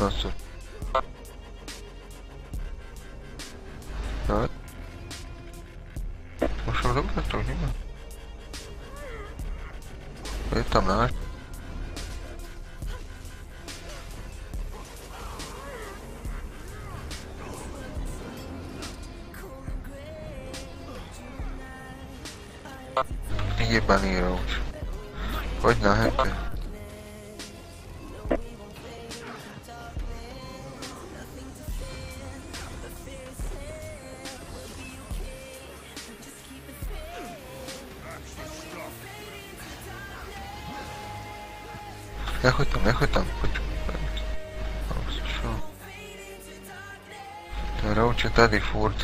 Nossa. Ja. Tô chorando pra tu, mano. Eita, merda. Ninguém banheiro. Pode não, gente. Echotam. Teraz cię tady furt.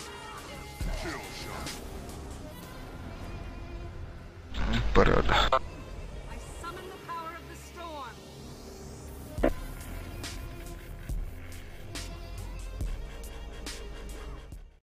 Parada.